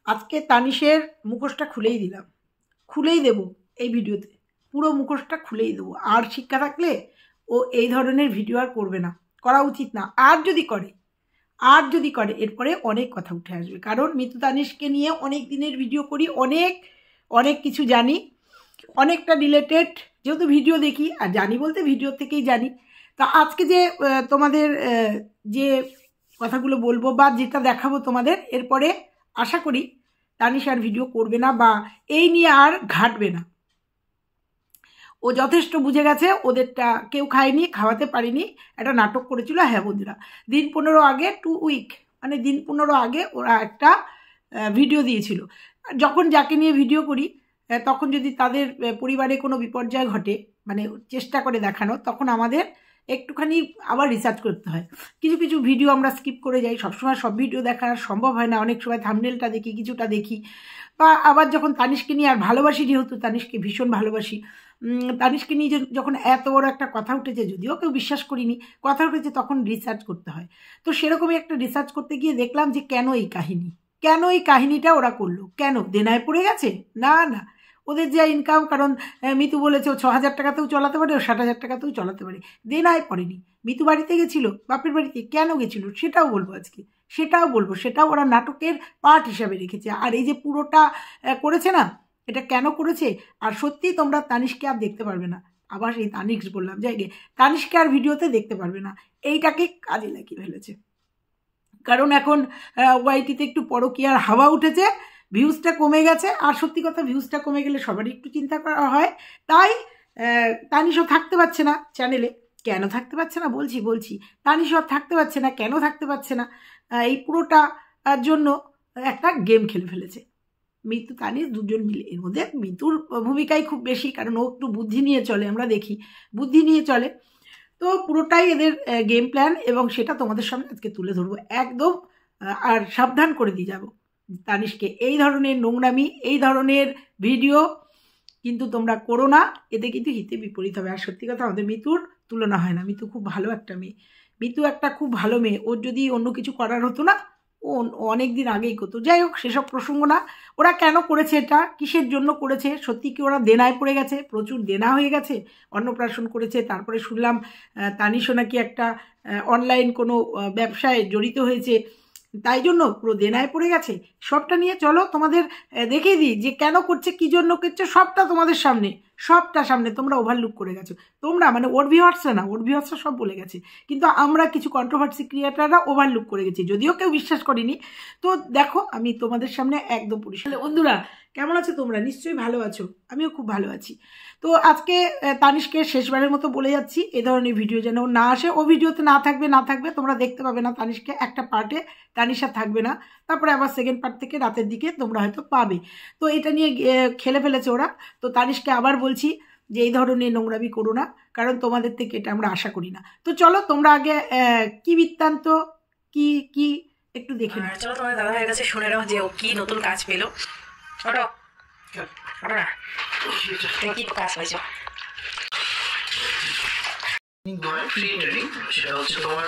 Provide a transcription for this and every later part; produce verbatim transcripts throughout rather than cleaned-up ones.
আজকে তানিশের মুখোশটা খুলেই দিলাম, খুলেই দেব এই ভিডিওতে, পুরো মুখোশটা খুলেই দেবো। আর শিক্ষা থাকলে ও এই ধরনের ভিডিও আর করবে না, করা উচিত না। আর যদি করে আর যদি করে এরপরে অনেক কথা উঠে আসবে, কারণ মিতু তানিশকে নিয়ে অনেক দিনের ভিডিও করি, অনেক অনেক কিছু জানি, অনেকটা রিলেটেড, যেহেতু ভিডিও দেখি আর জানি বলতে ভিডিও থেকেই জানি। তা আজকে যে তোমাদের যে কথাগুলো বলবো বা যেটা দেখাবো তোমাদের, এরপরে আশা করি তানিশ আর ভিডিও করবে না বা এই নিয়ে আর ঘাটবে না। ও যথেষ্ট বুঝে গেছে, ওদেরটা কেউ খায়নি, খাওয়াতে পারিনি, একটা নাটক করেছিল। হ্যাঁ বন্ধুরা, দিন পনেরো আগে, টু উইক মানে দিন পনেরো আগে ওরা একটা ভিডিও দিয়েছিল। যখন যাকে নিয়ে ভিডিও করি তখন যদি তাদের পরিবারে কোনো বিপর্যয় ঘটে, মানে চেষ্টা করে দেখানো, তখন আমাদের একটুখানি আবার রিসার্চ করতে হয়। কিছু কিছু ভিডিও আমরা স্কিপ করে যাই, সবসময় সব ভিডিও দেখা সম্ভব হয় না, অনেক সময় থাম্বনেলটা দেখি, কিছুটা দেখি। বা আবার যখন তানিশকে নিয়ে আর ভালোবাসি, যেহেতু তানিশকে ভীষণ ভালোবাসি, তানিশকে নিয়ে যখন এত বড় একটা কথা উঠেছে, যদিও কেউ বিশ্বাস করিনি কথা উঠেছে, তখন রিসার্চ করতে হয়। তো সেরকমই একটা রিসার্চ করতে গিয়ে দেখলাম যে কেন এই কাহিনী, কেন এই কাহিনীটা ওরা করলো, কেন দেনায় পড়ে গেছে? না না, ওদের যা ইনকাম, কারণ মিতু বলেছে ও ছ হাজার টাকাতেও চালাতে পারে, ও ষাট হাজার টাকাতেও চালাতে পারে, দেনায় পড়েনি। মিতু বাড়িতে গেছিলো, বাপের বাড়িতে, কেন গেছিলো সেটাও বলবো আজকে, সেটাও বলবো, সেটাও ওরা নাটকের পার্ট হিসাবে রেখেছে। আর এই যে পুরোটা করেছে না, এটা কেন করেছে, আর সত্যি তোমরা তানিশকে আর দেখতে পারবে না। আবার এই তানিশ বললাম, জায়গায় তানিশকে আর ভিডিওতে দেখতে পারবে না, এইটাকে কাজে লাগিয়ে ফেলেছে। কারণ এখন ওয়াইটিতে একটু পরকীয়ার হাওয়া উঠেছে, ভিউজটা কমে গেছে। আর সত্যি কথা, ভিউজটা কমে গেলে সবারই একটু চিন্তা করা হয়। তাই তানিশও থাকতে পারছে না চ্যানেলে। কেন থাকতে পারছে না বলছি বলছি তানিশও থাকতে পারছে না, কেন থাকতে পারছে না, এই পুরোটা জন্য একটা গেম খেলে ফেলেছে মিতু তানিশ দুজন মিলে। এর মধ্যে মিতুর ভূমিকাই খুব বেশি, কারণ ও একটু বুদ্ধি নিয়ে চলে, আমরা দেখি বুদ্ধি নিয়ে চলে। তো পুরোটাই এদের গেম প্ল্যান, এবং সেটা তোমাদের সামনে আজকে তুলে ধরবো একদম। আর সাবধান করে দিয়ে যাব তানিশকে, এই ধরনের নোংরামি, এই ধরনের ভিডিও কিন্তু তোমরা করো না, এতে কিন্তু হিতে বিপরীত হবে। আর সত্যি কথা, আমাদের মিতুর তুলনা হয় না, মিতু খুব ভালো একটা মেয়ে, মিতু একটা খুব ভালো মেয়ে। ওর যদি অন্য কিছু করার হতো না, ও অনেক দিন আগেই করতো। যাই হোক, সেসব প্রসঙ্গ না। ওরা কেন করেছে এটা, কিসের জন্য করেছে, সত্যি কি ওরা দেনায় পড়ে গেছে, প্রচুর দেনা হয়ে গেছে, অন্নপ্রাশন করেছে, তারপরে শুনলাম তানিশও নাকি একটা অনলাইন কোনো ব্যবসায় জড়িত হয়েছে, তাই জন্য পুরো দেনায় পড়ে গেছে। সবটা নিয়ে চলো তোমাদের দেখিয়ে দিই যে কেন করছে, কী জন্য করছে, সবটা তোমাদের সামনে, সবটা সামনে। তোমরা ওভারলুক করে গেছো, তোমরা মানে ওর ভিউয়ার্সরা না, ওর ভিউয়ার্সরা সব বলে গেছে, কিন্তু আমরা কিছু কন্ট্রোভার্সি ক্রিয়েটাররা ওভারলুক করে গেছি, যদিও কেউ বিশ্বাস করিনি। তো দেখো, আমি তোমাদের সামনে একদম পরিষ্কার। বন্ধুরা কেমন আছো তোমরা? নিশ্চয়ই ভালো আছো, আমিও খুব ভালো আছি। তো আজকে তানিশকে শেষবারের মতো বলে যাচ্ছি, এ ধরনের ভিডিও যেন না আসে। ও ভিডিওতে না থাকবে না থাকবে তোমরা দেখতে পাবে না তানিশকে, একটা পার্টে তানিশা থাকবে না, তারপরে আবার সেকেন্ড পার্ট থেকে রাতের দিকে তোমরা হয়তো পাবে। তো এটা নিয়ে খেলে ফেলেছে ওরা। তো তানিশকে আবার বলছি যে এই ধরনের নোংরামি করো না, কারণ তোমাদের থেকে এটা আমরা আশা করি না। তো চলো তোমরা আগে কি বৃত্তান্ত, কি কি একটু দেখে নাও। চলো তোমার দাদা হয়ে গেছে, শুনে নাও যে ও কি নতুন কাজ পেলো। ওটো ওটো না, কি কাজ হয়েছে? ফ্রি ট্রেনিং, সেটা হচ্ছে তোমার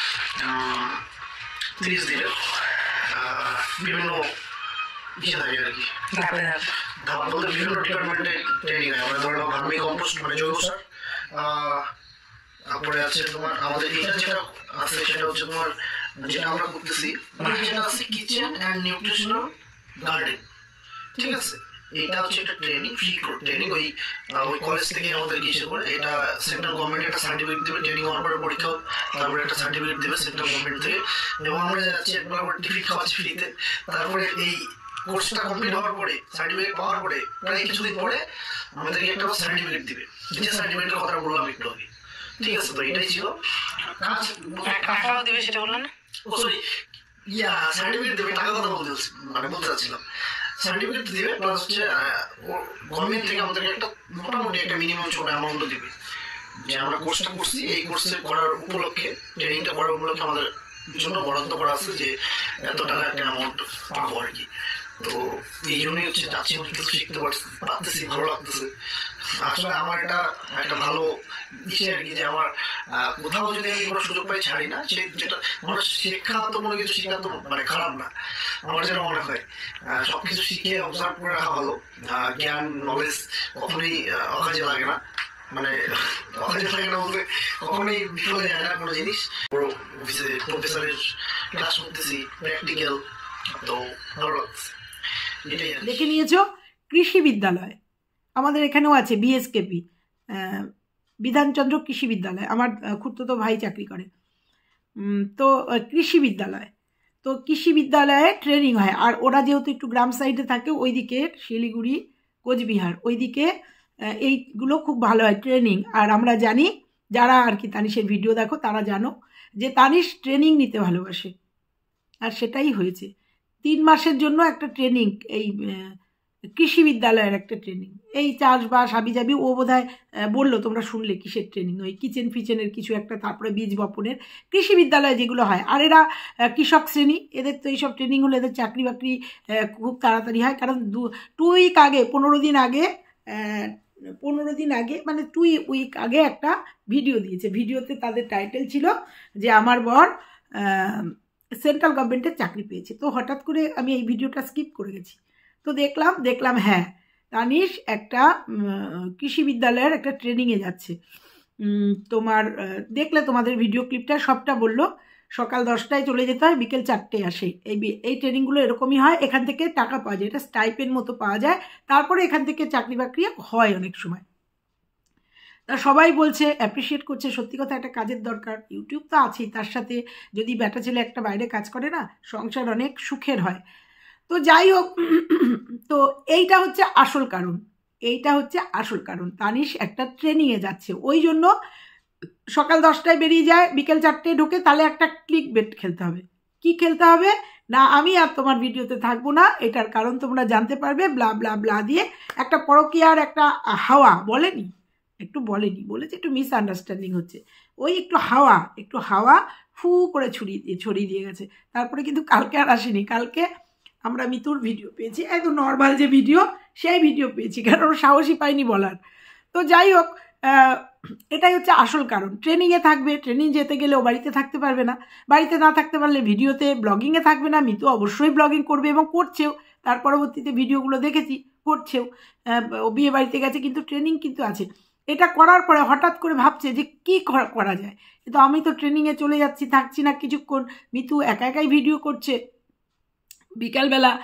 তিরিশ দিনের বিভিন্ন ইসে থাকে আর কি, ধাপ বলতে বিভিন্ন ডিপার্টমেন্টের ট্রেনিং হয়। আমরা ধরো ভার্মি কম্পোস্ট মানে জৈব সার, তারপরে আছে তোমার আমাদের এটা যেটা আছে সেটা হচ্ছে তোমার যেটা আমরা করতেছি, যেটা আছে কিচেন অ্যান্ড নিউট্রিশনাল গার্ডেন, ঠিক আছে। এটা হচ্ছে একটা ট্রেনিং, ফ্রি ট্রেনিং, ওই ওই কলেজ থেকে আমাদের কিছু করে। এটা সেন্ট্রাল গভর্নমেন্ট একটা সার্টিফিকেট দেবে, ট্রেনিং হওয়ার পরে পরীক্ষা, তারপরে একটা সার্টিফিকেট দেবে সেন্ট্রাল গভর্নমেন্ট থেকে, এবং আমরা যাচ্ছি একবার টিফিন খাওয়াচ্ছি ফ্রিতে। তারপরে এই কোর্সটা কমপ্লিট হওয়ার পরে, সার্টিফিকেট পাওয়ার পরে, প্রায় কিছুদিন পরে আমাদেরকে একটা সার্টিফিকেট দিবে, যে সার্টিফিকেটের কথা বললাম একটু আগে, ঠিক আছে। তো এটাই ছিল কাজ। টাকাও দেবে সেটা বললাম না, ও সরি, ইয়া সার্টিফিকেট দেবে, টাকা কথা বলতে মানে বলতে চাচ্ছিলাম। সার্টিফিকেট দিবে, প্লাস হচ্ছে গভর্নমেন্ট থেকে আমাদেরকে একটা মোটামুটি একটা মিনিমাম ছোট অ্যামাউন্টও দিবে, যে আমরা কোর্সটা করছি, এই কোর্সে করার উপলক্ষে, ট্রেনিংটা করার উপলক্ষে আমাদের জন্য বরাদ্দ করা আছে যে এত টাকা একটা অ্যামাউন্ট পাবো আর কি। তো এই জন্যই হচ্ছে যাচ্ছি, অনেক কিছু শিখতে পারতেছি, ভালো লাগতেছে। আসলে আমার এটা একটা ভালো ইচ্ছে আর কি, যে আমার কোথাও যদি আমি কোনো সুযোগ পাই ছাড়ি না, সে যেটা আমার শিক্ষা তো কোনো কিছু শিক্ষা তো মানে খারাপ না, আমার যেন মনে হয় সবকিছু শিখে অবজার্ভ করে রাখা ভালো। জ্ঞান নলেজ কখনোই অকাজে লাগে না, মানে অকাজে লাগে না বলতে কখনোই বিফলে যায় না কোনো জিনিস। বড় অফিসে প্রফেসরের ক্লাস করতেছি প্র্যাকটিক্যাল, তো ভালো লাগছে। দেখে নিয়েছ কৃষি বিদ্যালয় আমাদের এখানেও আছে, বিএসকেপি বিধানচন্দ্র কৃষি বিদ্যালয়, আমার খুড়তুতো ভাই চাকরি করে। তো কৃষি বিদ্যালয়, তো কৃষি বিদ্যালয়ে ট্রেনিং হয়। আর ওরা যেহেতু একটু গ্রাম সাইডে থাকে, ওইদিকে শিলিগুড়ি কোচবিহার ওইদিকে এইগুলো খুব ভালো হয় ট্রেনিং। আর আমরা জানি যারা আর কি তানিশের ভিডিও দেখো তারা জানো যে তানিশ ট্রেনিং নিতে ভালোবাসে, আর সেটাই হয়েছে। তিন মাসের জন্য একটা ট্রেনিং, এই কৃষি বিদ্যালয়ের একটা ট্রেনিং, এই চাষবাস হাবিজাবি ও বোধহয় বললো, তোমরা শুনলে কিসের ট্রেনিং, ওই কিচেন ফিচেনের কিছু একটা, তারপরে বীজ বপনের কৃষি বিদ্যালয়ে যেগুলো হয়। আর এরা কৃষক শ্রেণী, এদের তো এইসব ট্রেনিং হলে এদের চাকরি বাকরি খুব তাড়াতাড়ি হয়। কারণ দু টু উইক আগে পনেরো দিন আগে পনেরো দিন আগে মানে টু উইক আগে একটা ভিডিও দিয়েছে। ভিডিওতে তাদের টাইটেল ছিল যে আমার বর সেন্ট্রাল গভর্নমেন্টের চাকরি পেয়েছে। তো হঠাৎ করে আমি এই ভিডিওটা স্কিপ করে গেছি। তো দেখলাম দেখলাম হ্যাঁ তানিশ একটা কৃষি বিদ্যালয়ের একটা ট্রেনিংয়ে যাচ্ছে। তোমার দেখলে তোমাদের ভিডিও ক্লিপটা সবটা বললো, সকাল দশটায় চলে যেতে হয়, বিকেল চারটেয় আসে। এই এই ট্রেনিংগুলো এরকমই হয়, এখান থেকে টাকা পাওয়া যায়, এটা স্টাইপেন মতো পাওয়া যায়, তারপরে এখান থেকে চাকরি বাকরি হয় অনেক সময়। তা সবাই বলছে, অ্যাপ্রিসিয়েট করছে, সত্যি কথা একটা কাজের দরকার, ইউটিউব তো আছেই, তার সাথে যদি বেটা ছেলে একটা বাইরে কাজ করে না, সংসার অনেক সুখের হয়। তো যাই হোক, তো এইটা হচ্ছে আসল কারণ, এইটা হচ্ছে আসল কারণ তানিশ একটা ট্রেনিংয়ে যাচ্ছে, ওই জন্য সকাল দশটায় বেরিয়ে যায়, বিকেল চারটেয় ঢোকে। তাহলে একটা ক্লিক বেট খেলতে হবে। কি খেলতে হবে না, আমি আর তোমার ভিডিওতে থাকবো না, এটার কারণ তোমরা জানতে পারবে, ব্লা ব্লা ব্লা দিয়ে একটা পরকীয়ার একটা হাওয়া বলেনি, একটু বলেনি, বলেছে একটু মিসআন্ডারস্ট্যান্ডিং হচ্ছে, ওই একটু হাওয়া একটু হাওয়া ফু করে ছড়িয়ে দিয়ে ছড়িয়ে দিয়ে গেছে। তারপরে কিন্তু কালকে আর আসেনি, কালকে আমরা মিতুর ভিডিও পেয়েছি, একদম নর্মাল যে ভিডিও সেই ভিডিও পেয়েছি, কারণ সাহসী পাইনি বলার। তো যাই হোক, এটাই হচ্ছে আসল কারণ। ট্রেনিংয়ে থাকবে, ট্রেনিং যেতে গেলে ও বাড়িতে থাকতে পারবে না, বাড়িতে না থাকতে পারলে ভিডিওতে ব্লগিংয়ে থাকবে না। মিতু অবশ্যই ব্লগিং করবে এবং করছেও, তার পরবর্তীতে ভিডিওগুলো দেখেছি করছেও, ও বিয়ে বাড়িতে গেছে কিন্তু ট্রেনিং কিন্তু আছে। এটা করার পরে হঠাৎ করে ভাবছে যে কি করা যায়, কিন্তু আমি তো ট্রেনিংয়ে চলে যাচ্ছি, থাকছি না কিছুক্ষণ। মিতু একা একাই ভিডিও করছে, বিকালবেলা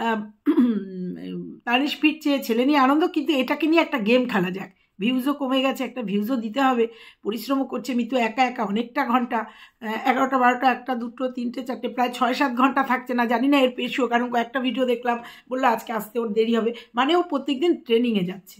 তানিশ ফিরছে, ছেলে নিয়ে আনন্দ, কিন্তু এটাকে নিয়ে একটা গেম খেলা যাক, ভিউজও কমে গেছে, একটা ভিউজও দিতে হবে, পরিশ্রমও করছে মিতু একা একা অনেকটা ঘন্টা, এগারোটা বারোটা একটা দুটো তিনটে চারটে প্রায় ছয় সাত ঘন্টা থাকছে না, জানি না এর বেশিও, কারণ কয়েকটা ভিডিও দেখলাম বললো আজকে আসতে ওর দেরি হবে, মানে ও প্রত্যেকদিন ট্রেনিংয়ে যাচ্ছে।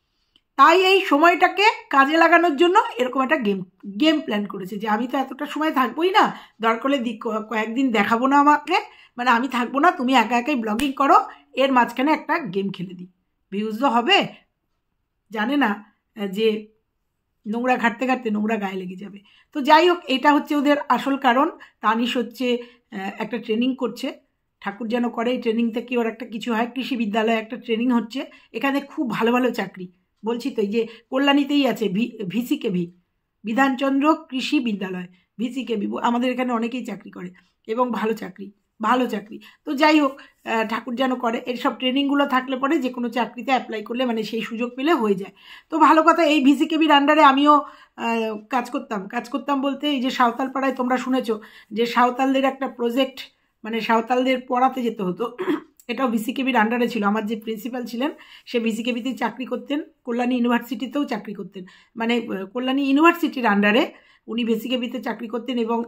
তাই এই সময়টাকে কাজে লাগানোর জন্য এরকম একটা গেম গেম প্ল্যান করেছে যে আমি তো এতটা সময় থাকবোই না, দরকার হলে কয়েকদিন দেখাবো না আমাকে, মানে আমি থাকবো না, তুমি একা একাই ব্লগিং করো, এর মাঝখানে একটা গেম খেলে দিই, ভিউজও হবে, জানে না যে নোংরা ঘাটতে ঘাটতে নোংরা গায়ে লেগে যাবে। তো যাই হোক, এটা হচ্ছে ওদের আসল কারণ। তানিশ হচ্ছে একটা ট্রেনিং করছে, ঠাকুর যেন করে এই ট্রেনিং থেকে ওর একটা কিছু হয়। কৃষি বিদ্যালয়ে একটা ট্রেনিং হচ্ছে, এখানে খুব ভালো ভালো চাকরি, বলছি তো এই যে কল্যাণীতেই আছে ভি ভিসিকেভি বিধানচন্দ্র কৃষি বিদ্যালয়, ভিসিকেভি, আমাদের এখানে অনেকেই চাকরি করে এবং ভালো চাকরি, ভালো চাকরি। তো যাই হোক, ঠাকুর যেন করে, এইসব ট্রেনিংগুলো থাকলে পরে যে কোনো চাকরিতে অ্যাপ্লাই করলে মানে সেই সুযোগ পেলে হয়ে যায়। তো ভালো কথা, এই ভিসিকেবির আন্ডারে আমিও কাজ করতাম, কাজ করতাম বলতে এই যে সাঁওতাল পাড়ায় তোমরা শুনেছো যে সাঁওতালদের একটা প্রজেক্ট, মানে সাঁওতালদের পড়াতে যেতে হতো, এটাও ভিসিকেবির আন্ডারে ছিল। আমার যে প্রিন্সিপাল ছিলেন সে ভিসিকেবিতেই চাকরি করতেন, কল্যাণী ইউনিভার্সিটিতেও চাকরি করতেন, মানে কল্যাণী ইউনিভার্সিটির আন্ডারে উনি ভিসিকেবিতে চাকরি করতেন, এবং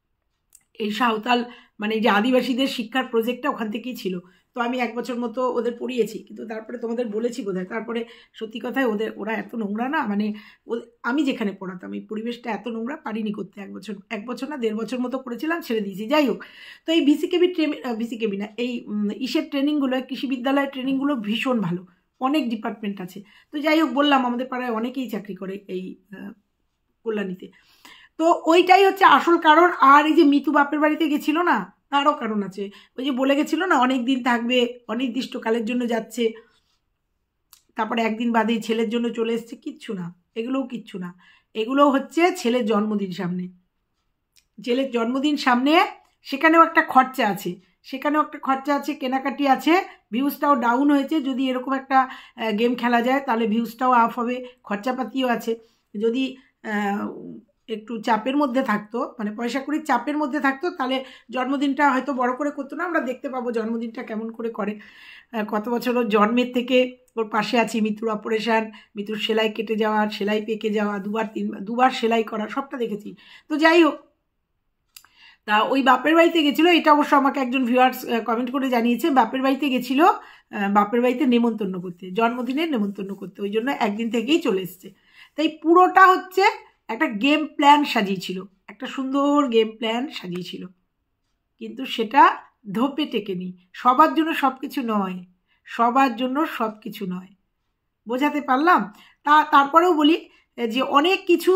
এই সাঁওতাল মানে যে আদিবাসীদের শিক্ষার প্রজেক্টটা ওখান থেকেই ছিল। তো আমি এক বছর মতো ওদের পড়িয়েছি, কিন্তু তারপরে তোমাদের বলেছি বোধহয়, তারপরে সত্যি কথায় ওদের ওরা এত নোংরা না, মানে আমি যেখানে পড়াতাম এই পরিবেশটা এত নোংরা, পারিনি করতে, এক বছর এক বছর না দেড় বছর মতো করেছিলাম, ছেড়ে দিয়েছি। যাই হোক, তো এই ভিসিকেবি ট্রেনিং, ভিসিকেবি না, এই ইসের ট্রেনিংগুলো, কৃষি বিদ্যালয়ের ট্রেনিংগুলো ভীষণ ভালো, অনেক ডিপার্টমেন্ট আছে। তো যাই হোক, বললাম আমাদের পাড়ায় অনেকেই চাকরি করে এই কল্যাণীতে। তো ওইটাই হচ্ছে আসল কারণ। আর এই যে মিতু বাপের বাড়িতে গেছিল না, তারও কারণ আছে। ওই যে বলে গেছিল না অনেক দিন থাকবে, অনির্দিষ্টকালের জন্য যাচ্ছে, তারপরে একদিন বাদেই ছেলের জন্য চলে এসছে, কিচ্ছু না, এগুলোও কিচ্ছু না, এগুলো হচ্ছে ছেলের জন্মদিন সামনে, ছেলের জন্মদিন সামনে, সেখানেও একটা খরচা আছে, সেখানেও একটা খরচা আছে, কেনাকাটি আছে, ভিউজটাও ডাউন হয়েছে। যদি এরকম একটা গেম খেলা যায় তাহলে ভিউজটাও আপ হবে, খরচাপাতিও আছে। যদি একটু চাপের মধ্যে থাকতো, মানে পয়সা কড়ির চাপের মধ্যে থাকতো, তাহলে জন্মদিনটা হয়তো বড় করে করতো না। আমরা দেখতে পাবো জন্মদিনটা কেমন করে করে। কত বছর ওর জন্মের থেকে ওর পাশে আছি, মিতুর অপারেশান, মিতুর সেলাই কেটে যাওয়া, সেলাই পেকে যাওয়া, দুবার তিন দুবার সেলাই করা, সবটা দেখেছি। তো যাই হোক, তা ওই বাপের বাড়িতে গেছিলো, এটা অবশ্য আমাকে একজন ভিউয়ার্স কমেন্ট করে জানিয়েছে, বাপের বাড়িতে গেছিলো, বাপের বাড়িতে নেমন্তন্ন করতে, জন্মদিনের নেমন্তন্ন করতে, ওই জন্য একদিন থেকেই চলে এসছে। তাই পুরোটা হচ্ছে একটা গেম প্ল্যান সাজিয়েছিল, একটা সুন্দর গেম প্ল্যান সাজিয়েছিল, কিন্তু সেটা ধোপে টেকেনি। সবার জন্য সব কিছু নয়, সবার জন্য সব কিছু নয়, বোঝাতে পারলাম? তা তারপরেও বলি যে অনেক কিছু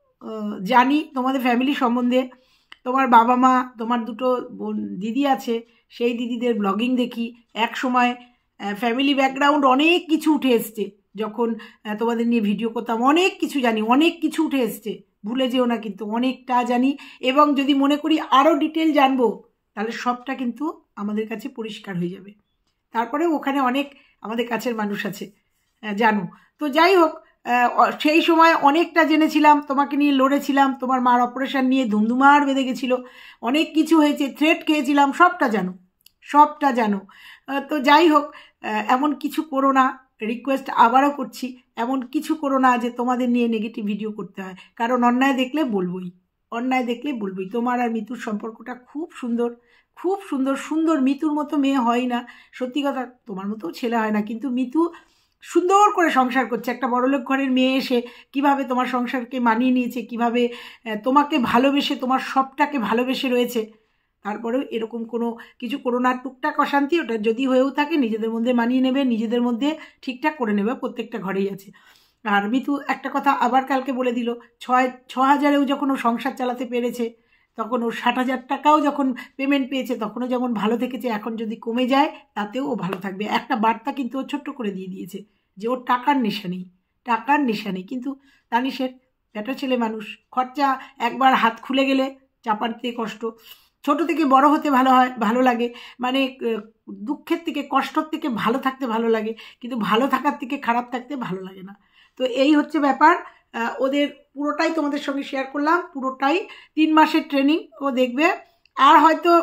জানি তোমাদের ফ্যামিলি সম্বন্ধে। তোমার বাবা মা, তোমার দুটো বোন দিদি আছে, সেই দিদিদের ব্লগিং দেখি। এক সময় ফ্যামিলি ব্যাকগ্রাউন্ড অনেক কিছু উঠে এসছে, যখন তোমাদের নিয়ে ভিডিও করতাম, অনেক কিছু জানি, অনেক কিছু উঠে এসছে, ভুলে যেও না কিন্তু, অনেকটা জানি। এবং যদি মনে করি আরও ডিটেল জানবো, তাহলে সবটা কিন্তু আমাদের কাছে পরিষ্কার হয়ে যাবে। তারপরে ওখানে অনেক আমাদের কাছের মানুষ আছে, জানো। তো যাই হোক, সেই সময় অনেকটা জেনেছিলাম, তোমাকে নিয়ে লড়েছিলাম, তোমার মার অপারেশন নিয়ে ধুমধুমার বেঁধে গেছিলো, অনেক কিছু হয়েছে, থ্রেট খেয়েছিলাম, সবটা জানো, সবটা জানো। তো যাই হোক, এমন কিছু করো না, রিকোয়েস্ট আবারও করছি, এমন কিছু করো না যে তোমাদের নিয়ে নেগেটিভ ভিডিও করতে হয়। কারণ অন্যায় দেখলে বলবোই, অন্যায় দেখলে বলবোই। তোমার আর মিতুর সম্পর্কটা খুব সুন্দর, খুব সুন্দর, সুন্দর। মিতুর মতো মেয়ে হয় না, সত্যি কথা, তোমার মতো ছেলে হয় না, কিন্তু মিতু সুন্দর করে সংসার করছে। একটা বড়লোক ঘরের মেয়ে এসে কিভাবে তোমার সংসারকে মানিয়ে নিয়েছে, কিভাবে তোমাকে ভালোবেসে, তোমার সবটাকে ভালোবেসে রয়েছে। তারপরেও এরকম কোনো কিছু করো না, টুকটাক অশান্তি ওটা যদি হয়েও থাকে নিজেদের মধ্যে মানিয়ে নেবে, নিজেদের মধ্যে ঠিকঠাক করে নেবে, প্রত্যেকটা ঘরেই আছে। আর মিতু একটা কথা আবার কালকে বলে দিল, ছয় ছ হাজারেও যখন ও সংসার চালাতে পেরেছে, তখন ও ষাট হাজার টাকাও যখন পেমেন্ট পেয়েছে, তখনও যেমন ভালো থেকেছে, এখন যদি কমে যায় তাতেও ও ভালো থাকবে। একটা বার্তা কিন্তু ও ছোট্ট করে দিয়ে দিয়েছে যে ওর টাকার নেশা নেই, টাকার নেশা নেই। কিন্তু তানিশের একটা ছেলে মানুষ, খরচা একবার হাত খুলে গেলে চাপাতে কষ্ট। ছোট থেকে বড় হতে ভালো হয়, ভালো লাগে, মানে দুঃখের থেকে, কষ্টর থেকে ভালো থাকতে ভালো লাগে, কিন্তু ভালো থাকার থেকে খারাপ থাকতে ভালো লাগে না। তো এই হচ্ছে ব্যাপার। ওদের পুরোটাই তোমাদের সঙ্গে শেয়ার করলাম, পুরোটাই তিন মাসের ট্রেনিং ও দেখবে। আর হয়তো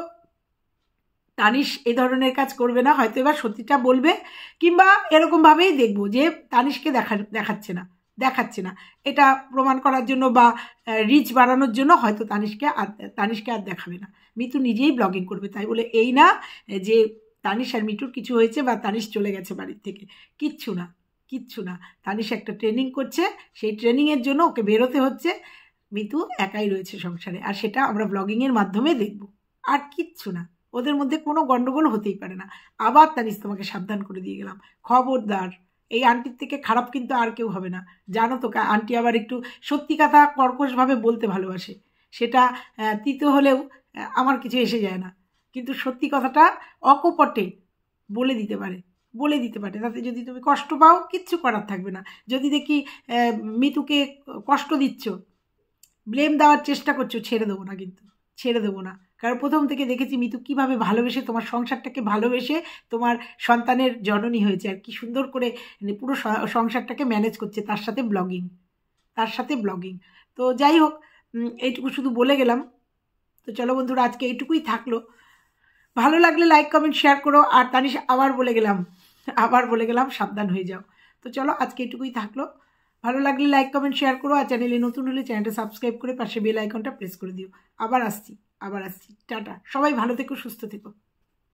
তানিশ এই ধরনের কাজ করবে না, হয়তো এবার সত্যিটা বলবে, কিংবা এরকমভাবেই দেখবো যে তানিশকে দেখা দেখাচ্ছে না দেখাচ্ছে না এটা প্রমাণ করার জন্য বা রিচ বাড়ানোর জন্য হয়তো তানিশকে আর তানিশকে আর দেখাবে না, মিতু নিজেই ব্লগিং করবে। তাই বলে এই না যে তানিশ আর মিতুর কিছু হয়েছে বা তানিশ চলে গেছে বাড়ির থেকে, কিচ্ছু না, কিচ্ছু না। তানিশ একটা ট্রেনিং করছে, সেই ট্রেনিংয়ের জন্য ওকে বেরোতে হচ্ছে, মিতু একাই রয়েছে সংসারে, আর সেটা আমরা ব্লগিংয়ের মাধ্যমে দেখব, আর কিচ্ছু না। ওদের মধ্যে কোনো গণ্ডগোল হতেই পারে না। আবার তানিশ তোমাকে সাবধান করে দিয়ে গেলাম, খবরদার, এই আন্টির থেকে খারাপ কিন্তু আর কেউ হবে না, জানো তো। আন্টি আবার একটু সত্যি কথা কর্কশভাবে বলতে ভালোবাসে, সেটা তিতো হলেও আমার কিছু এসে যায় না, কিন্তু সত্যি কথাটা অকপটে বলে দিতে পারে, বলে দিতে পারে। তাতে যদি তুমি কষ্ট পাও, কিচ্ছু করার থাকবে না। যদি দেখি মিতুকে কষ্ট দিচ্ছ, ব্লেম দেওয়ার চেষ্টা করছো, ছেড়ে দেবো না, কিন্তু ছেড়ে দেবো না। কারণ প্রথম থেকে দেখেছি মিতু কীভাবে ভালোবেসে তোমার সংসারটাকে ভালোবেসে তোমার সন্তানের জননী হয়েছে, আর কি সুন্দর করে পুরো সংসারটাকে ম্যানেজ করছে, তার সাথে ব্লগিং, তার সাথে ব্লগিং। তো যাই হোক, এইটুকু শুধু বলে গেলাম। তো চলো বন্ধুরা, আজকে এইটুকুই থাকলো। ভালো লাগলে লাইক কমেন্ট শেয়ার করো। আর তানিশ আবার বলে গেলাম, আবার বলে গেলাম সাবধান হয়ে যাও। তো চলো আজকে এইটুকুই থাকলো। ভালো লাগলে লাইক কমেন্ট শেয়ার করো, আর চ্যানেলে নতুন হলে চ্যানেলটা সাবস্ক্রাইব করে পাশে বেল আইকনটা প্রেস করে দিও। আবার আসছি, আবার আসছি। টাটা, সবাই ভালো থেকো, সুস্থ থেকো।